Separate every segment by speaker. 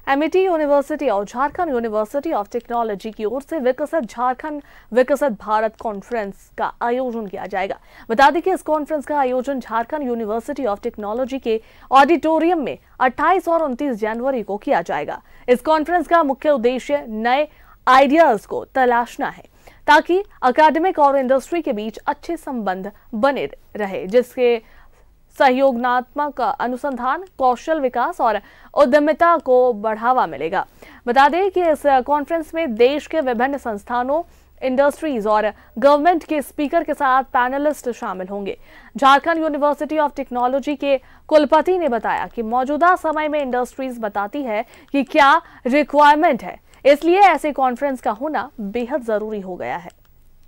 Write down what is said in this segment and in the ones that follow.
Speaker 1: MIT university और Jharkhand university of technology की ओर से विकसित झारखंड विकसित भारत कॉन्फ्रेंस का आयोजन किया जाएगा। बता दें कि इस कॉन्फ्रेंस का आयोजन झारखंड यूनिवर्सिटी ऑफ टेक्नोलॉजी के ऑडिटोरियम में 28 और 29 जनवरी को किया जाएगा। इस कॉन्फ्रेंस का मुख्य उद्देश्य नए आइडियाज को तलाशना है ताकि अकादमिक और इंडस्ट्री के बीच अच्छे संबंध बने रहे, जिसके सहयोगात्मक अनुसंधान, कौशल विकास और उद्यमिता को बढ़ावा मिलेगा। बता दें कि इस कॉन्फ्रेंस में देश के विभिन्न संस्थानों, इंडस्ट्रीज और गवर्नमेंट के स्पीकर के साथ पैनलिस्ट शामिल होंगे। झारखंड यूनिवर्सिटी ऑफ टेक्नोलॉजी के कुलपति ने बताया कि मौजूदा समय में इंडस्ट्रीज बताती है कि क्या रिक्वायरमेंट है, इसलिए ऐसे कॉन्फ्रेंस का होना बेहद जरूरी हो गया है।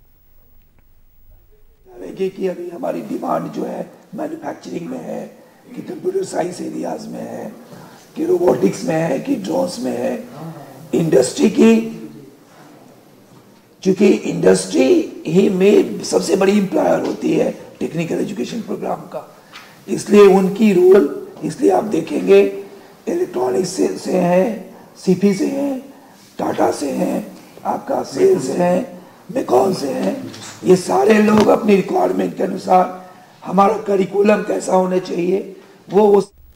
Speaker 2: कि अभी हमारी डिमांड जो है मैन्युफैक्चरिंग में है, कि कंप्यूटर साइंस एरियाज में है, कि रोबोटिक्स में है, कि ड्रोन्स में है। इंडस्ट्री की, चूंकि इंडस्ट्री ही में सबसे बड़ी एम्प्लॉयर होती है टेक्निकल एजुकेशन प्रोग्राम का, इसलिए उनकी रोल, इसलिए आप देखेंगे इलेक्ट्रॉनिक्स से हैं, सीपी से हैं, टाटा से हैं, आपका सेल से हैं, मेकॉन से हैं। ये सारे लोग अपनी रिक्वायरमेंट के अनुसार हमारा करिकुलम कैसा होना चाहिए वो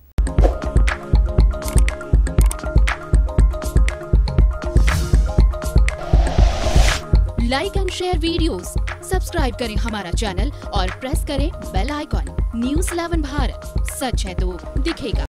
Speaker 3: like and share videos, subscribe करें हमारा चैनल और प्रेस करें बेल आइकॉन। न्यूज़ 11 भारत, सच है तो दिखेगा।